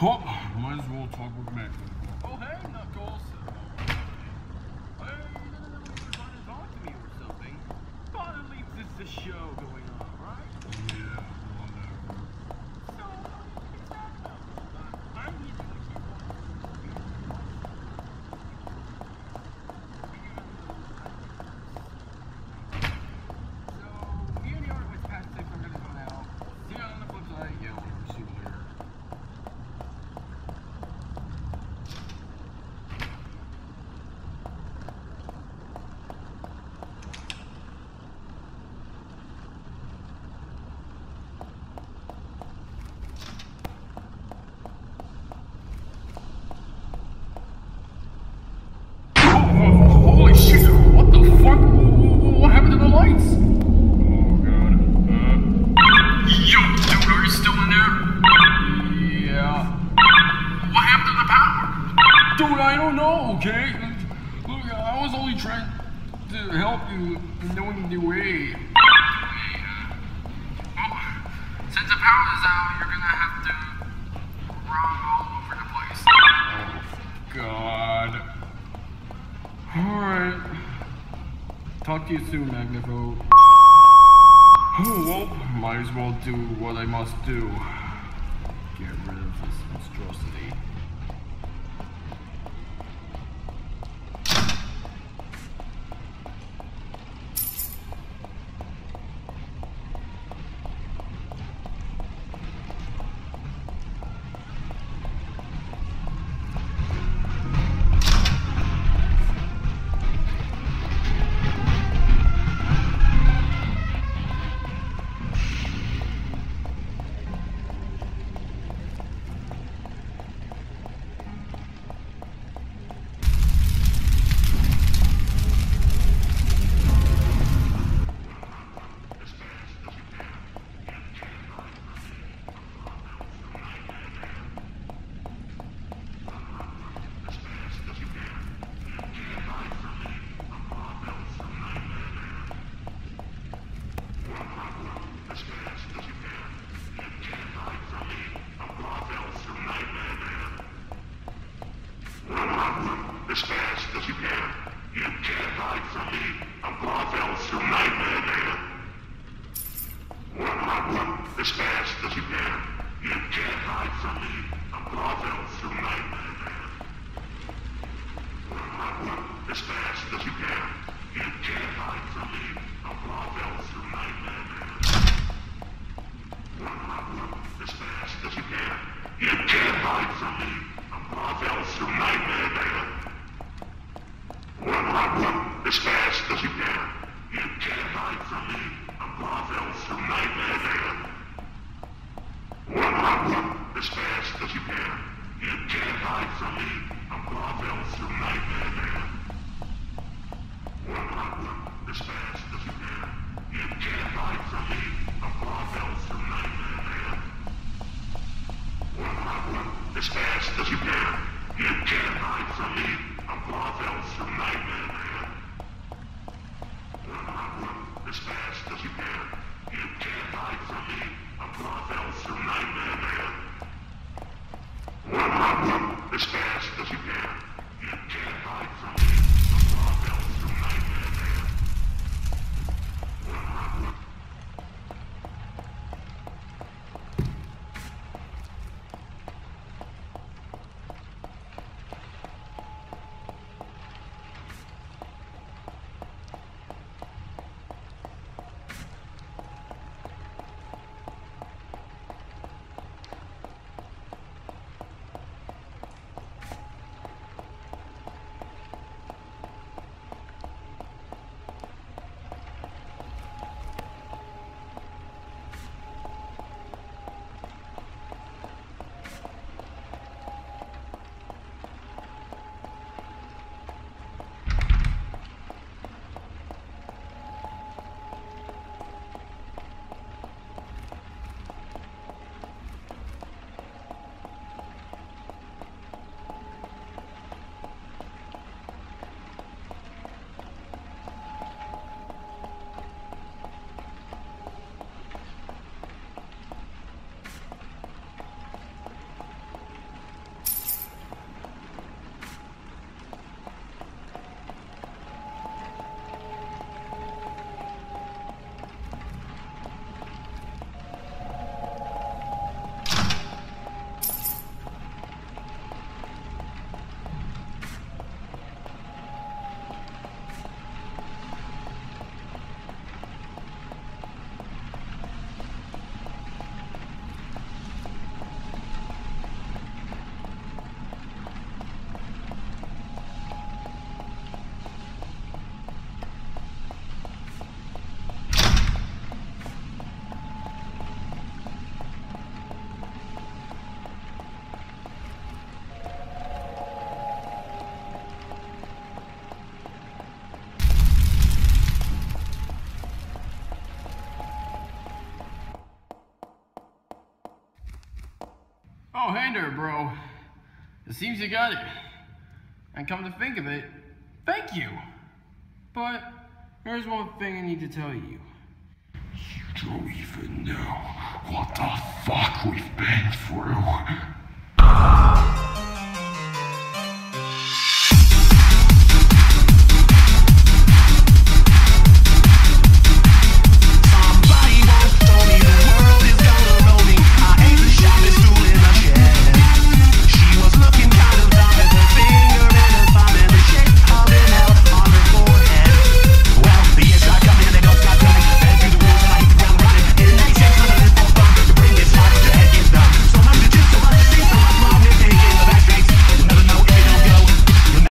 Oh, might as well talk with Magnifo. Oh, hey, Knuckles. Hey, you were trying to talk to me or something. But at least it's the show going on, right? Yeah, whatever. So, it's not about I'm using the keyboard. So, you and the art with Wiztastics are gonna go now. See you on the flip side. Yeah, whatever. See you later. Holy shit! What the fuck? What happened to the lights? Oh god. Yo, dude, are you still in there? Yeah. What happened to the power? Dude, I don't know, okay? Look, I was only trying to help you in knowing the way. Well, since the power is out, you're gonna have to run all over the place. Oh, God. Alright. Talk to you soon, Magnifo. Oh, well, might as well do what I must do. Get rid of this monstrosity. Oh, hey there, bro. It seems you got it. And come to think of it, thank you. But there's one thing I need to tell you. You don't even know what the fuck we've been through.